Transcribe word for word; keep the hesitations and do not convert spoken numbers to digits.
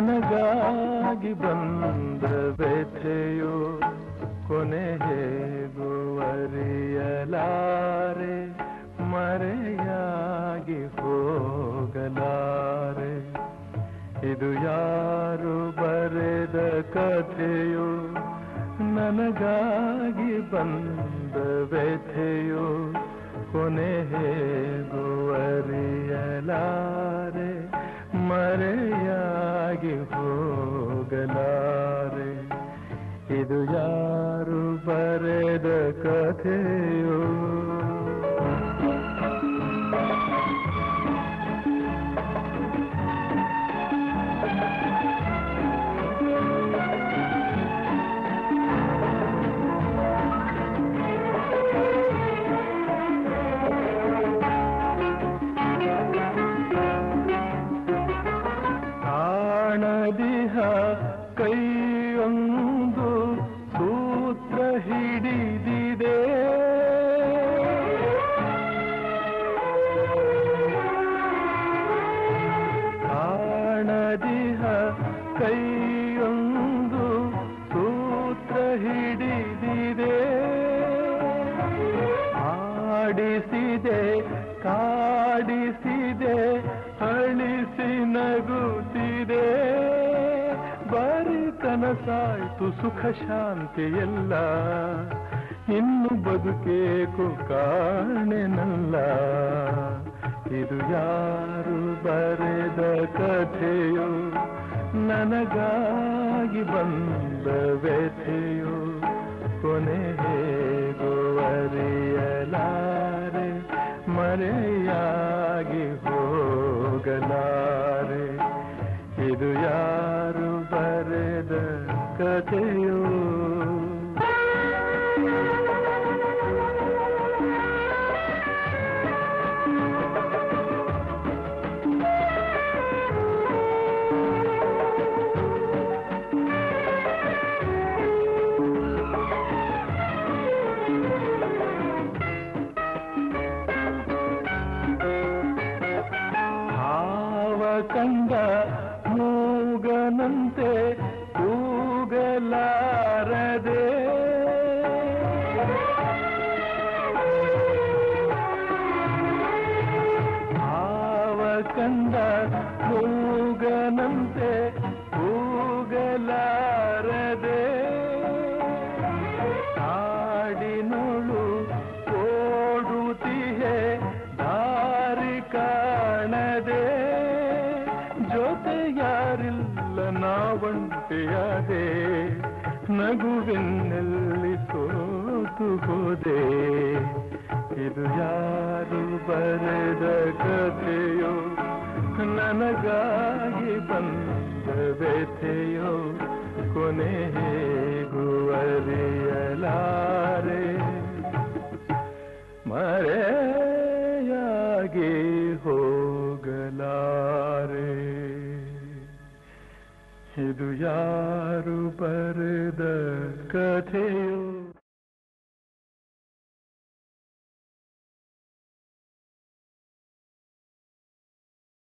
ನನಗಾಗಿ ಬಂದ ವ್ಯಥೆಯೋ ಕೊನೆ ಹೇಗುವರಿಯಲಾರೆ ಮರೆಯಾಗಿ ಹೋಗಲಾರೆ. ಇದು ಯಾರು ಬರೆದ ಕಥೆಯೋ ನನಗಾಗಿ ಬಂದ ವ್ಯಥೆಯೋ ಕೊನೆ ಹೇಗುವರಿಯಲಾರೆ ಮರೆಯಾಗಿ ಹೋಗಲಾರೆ. ಇದು ಯಾರು ಬರೆದ ಕಥೆಯೋ. ಕಾಣದಿಹ ಕೈಯೊಂದು ಸೂತ್ರ ಹಿಡಿದಿದೆ, ಕಾಣದಿಹ ಕೈಯೊಂದು ಸೂತ್ರ ಹಿಡಿದಿದೆ. ಆಡಿಸಿದೆ ಕಾಡಿಸಿದೆ ಅಳಿಸಿ ನಗುತ್ತಿದೆ. ಬರೀ ಕನಸಾಯ್ತು ಸುಖ ಶಾಂತಿ ಎಲ್ಲ, ಇನ್ನು ಬದುಕೇಕು ಕಾಣೆನಲ್ಲ. ಇದು ಯಾರು ಬರೆದ ಕಥೆಯೋ ನನಗಾಗಿ ಬಂದ ವ್ಯಥೆಯೋ ಕೊನೆ ಹೇಗುವರಿಯಲಾರೆ ಮರೆಯಾಗಿ ಹೋಗಲಾರೆ. ಇದು ಯಾರು ಬರೆದ ಕಥೆಯೋ. ಕಂಡ ಮೂಗನಂತೆ ಕೂಗಲಾರದೆ, ಭಾವ ಕಂಡ ಮೂಗನಂತೆ ಕೂಗಲಾರದೆ. ಕಾಡಿನೊಳು ಓಡುತ್ತಿಹೆ ದಾರಿ ಕಾಣದೆ, ಜೊತೆ ಯಾರಿಲ್ಲ ನಾವಂತೆಯಾದೆ. ನಗುವಿನಲ್ಲಿ ಸೋತು ಹೋದೆ. ಇದು ಯಾರು ಬರೆದ ಕಥೆಯೋ ನನಗಾಗಿ ಬಂದ ವ್ಯಥೆಯೋ ಕೊನೆ ಹೇಗುವರಿಯಲಾರೆ ಮರೆಯಾಗಿ ಹೋಗಲಾರೆ. ಇದು ಯಾರು ಬರೆದ ಕಥೆ.